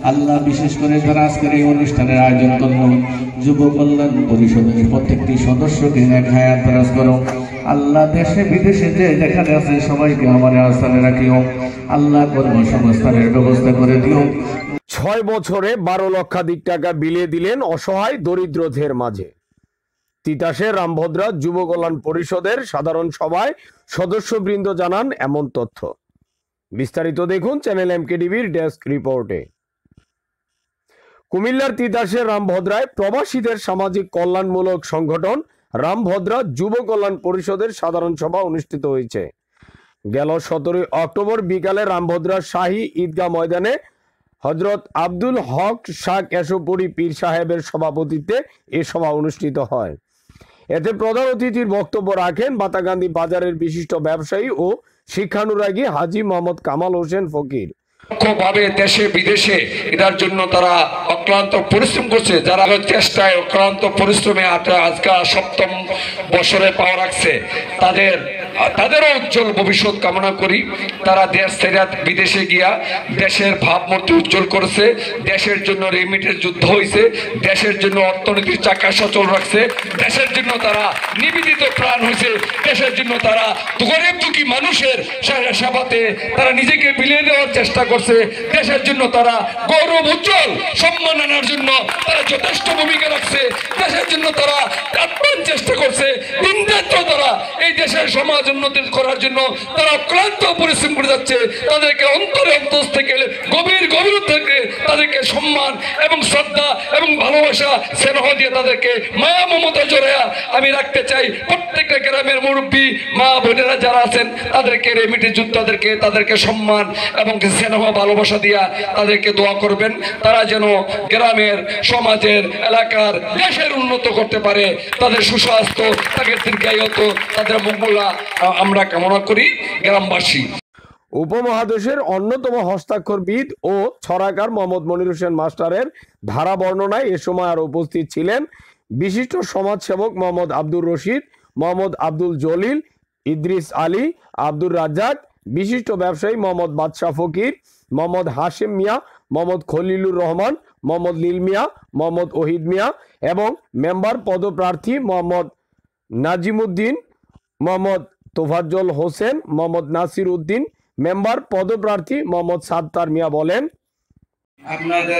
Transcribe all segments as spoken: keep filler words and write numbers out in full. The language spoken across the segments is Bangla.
আল্লাহ বিশেষ করে যারা আজকের এই অনুষ্ঠানের আয়োজন করলো যুব কল্যাণ পরিষদের প্রত্যেকটি সদস্যকে এক হায়াত দরাজ করো। আল্লাহ দেশে বিদেশে যে যেখানে আছে সবাইকে আমার আস্থানে রাখিও। আল্লাহ কর্মসংস্থানের ব্যবস্থা করে দিও। ছয় বছরে বারো লক্ষাধিক টাকা বিলিয়ে দিলেন অসহায় দরিদ্রদের মাঝে। তিতাসের রামভদ্রা যুব কল্যাণ পরিষদের সাধারণ সভায় সদস্যবৃন্দ জানান এমন তথ্য। বিস্তারিত দেখুন চ্যানেল এমকে টিভির ডেস্ক রিপোর্টে। কুমিল্লার তিতাসের রামভদ্রায় প্রবাসীদের সামাজিক কল্যাণমূলক সংগঠন রামভদ্রা যুব কল্যাণ পরিষদের সাধারণ সভা অনুষ্ঠিত হয়েছে। গেল সতেরোই অক্টোবর বিকালে রামভদ্রা শাহী ঈদগাহ ময়দানে হজরত আব্দুল হক শাহ কেশবপুরী পীর সাহেবের সভাপতিত্বে এ সভা অনুষ্ঠিত হয়। এতে প্রধান অতিথির বক্তব্য রাখেন বাতাগান্ধী বাজারের বিশিষ্ট ব্যবসায়ী ও শিক্ষানুরাগী হাজী মোহাম্মদ কামাল হোসেন ফকির। ভাবে দেশে বিদেশে এটার জন্য তারা অক্লান্ত পরিশ্রম করছে, যারা চেষ্টায় অক্লান্ত পরিশ্রমে আজকে সপ্তম বছরে পাওয়া রাখছে, তাদের তাদেরও উজ্জ্বল ভবিষ্যৎ কামনা করি। তারা দেশ ছেড়ে বিদেশে গিয়া দেশের ভাবমূর্তি উজ্জ্বল করেছে, দেশের জন্য রেমিটেন্স যুদ্ধ হয়েছে, দেশের জন্য অর্থনীতির চাকা সচল রাখছে, দেশের জন্য তারা নিবেদিত প্রাণ হয়েছে, দেশের জন্য তারা গরিব দুঃখী মানুষের সেবাতে তারা নিজেকে বিলিয়ে দেওয়ার চেষ্টা করছে, দেশের জন্য তারা গৌরব উজ্জ্বল সম্মান আনার জন্য তারা যথেষ্ট ভূমিকা রাখছে, দেশের জন্য তারা আপ্রাণ চেষ্টা করছে, দিনরাত্র তারা এই দেশের সমাজ উন্নতি করার জন্য তারা ক্লান্ত পরিশ্রম করে যাচ্ছে। তাদেরকে অন্তরে অন্তর থেকে গভীর গভীর থেকে তাদেরকে সম্মান এবং শ্রদ্ধা এবং ভালোবাসা স্নেহ দিয়ে তাদেরকে মায়া মমতা জড়ায়া আমি রাখতে চাই। প্রত্যেকটা গ্রামের মুরব্বী মা বোনেরা যারা আছেন তাদেরকে রেমিটি যোদ্ধাদেরকে তাদেরকে সম্মান এবং স্নেহ ভালোবাসা দিয়া তাদেরকে দোয়া করবেন, তারা যেন গ্রামের সমাজের এলাকার দেশের উন্নত করতে পারে, তাদের সুস্বাস্থ্য তাদের দীর্ঘায়িত তাদের মঙ্গলা আমরা কামনা করি গ্রামবাসী। উপমহাদেশের অন্যতম হস্তাক্ষরবিদ ও ছড়াকার মোহাম্মদ মনির হোসেন মাস্টারের ধারা বর্ণনায় এ সময় আর উপস্থিত ছিলেন বিশিষ্ট সমাজসেবক মোহাম্মদ আব্দুর রশিদ, মোহাম্মদ আব্দুল জলিল, ইদ্রিস আলী, আব্দুর রাজ্জাক, বিশিষ্ট ব্যবসায়ী মোহাম্মদ বাদশাহ ফকির, মোহাম্মদ হাশেম মিয়া, মোহাম্মদ খলিলুর রহমান, মোহাম্মদ লীল মিয়া, মোহাম্মদ ওহিদ মিয়া এবং মেম্বার পদপ্রার্থী মোহাম্মদ নাজিমুদ্দিন, মোহাম্মদ তোফাজ্জল হোসেন, মোহাম্মদ নাসির উদ্দিন, মেম্বার পদপ্রার্থী মোহাম্মদ সাত্তার মিয়া বলেন, আপনাদের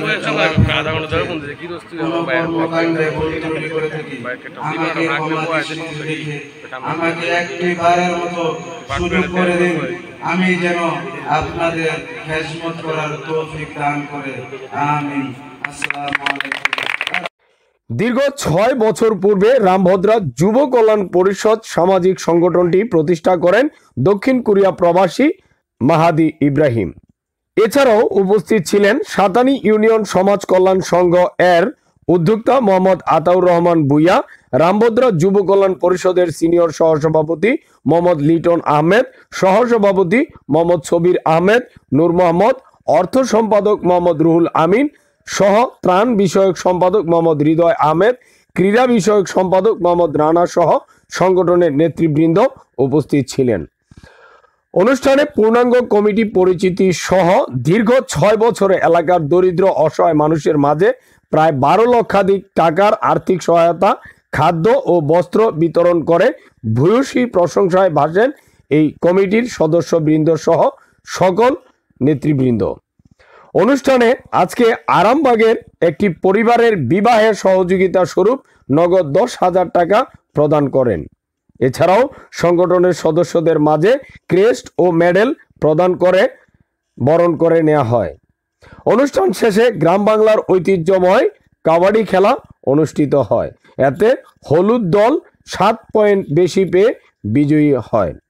আমাকে একটি বারের মতো সুযোগ করে দিন, আমি যেন আপনাদের খেদমত করার তৌফিক দান করে। আমিন। আসসালামু আলাইকুম। দীর্ঘ ছয় বছর পূর্বে রামভদ্রা যুব কল্যাণ পরিষদ সামাজিক সংগঠনটি প্রতিষ্ঠা করেন দক্ষিণ কোরিয়া প্রবাসী মাহাদি ইব্রাহিম। এছাড়াও উপস্থিত ছিলেন সাতানি ইউনিয়ন সমাজ কল্যাণ সংঘ এর উদ্যোক্তা মোহাম্মদ আতাউর রহমান ভুইয়া, রামভদ্রা যুব কল্যাণ পরিষদের সিনিয়র সহসভাপতি মোহাম্মদ লিটন আহমেদ, সহসভাপতি মোহাম্মদ সবির আহমেদ, নূর মোহাম্মদ, অর্থ সম্পাদক মোহাম্মদ রুহুল আমিন সহ ত্রাণ বিষয়ক সম্পাদক মোহাম্মদ হৃদয় আহমেদ, ক্রীড়া বিষয়ক সম্পাদক মোহাম্মদ রানা সহ সংগঠনের নেতৃবৃন্দ উপস্থিত ছিলেন। অনুষ্ঠানে পূর্ণাঙ্গ কমিটি পরিচিতি সহ দীর্ঘ ছয় বছরে এলাকার দরিদ্র অসহায় মানুষের মাঝে প্রায় বারো লক্ষাধিক টাকার আর্থিক সহায়তা, খাদ্য ও বস্ত্র বিতরণ করে ভূয়সী প্রশংসায় ভাসেন এই কমিটির সদস্যবৃন্দ সহ সকল নেতৃবৃন্দ। অনুষ্ঠানে আজকে আরামবাগের একটি পরিবারের বিবাহের সহযোগিতা স্বরূপ নগদ দশ হাজার টাকা প্রদান করেন। এছাড়াও সংগঠনের সদস্যদের মাঝে ক্রেস্ট ও মেডেল প্রদান করে বরণ করে নেওয়া হয়। অনুষ্ঠান শেষে গ্রাম বাংলার ঐতিহ্যময় কাবাডি খেলা অনুষ্ঠিত হয়। এতে হলুদ দল সাত পয়েন্ট বেশি পেয়ে বিজয়ী হয়।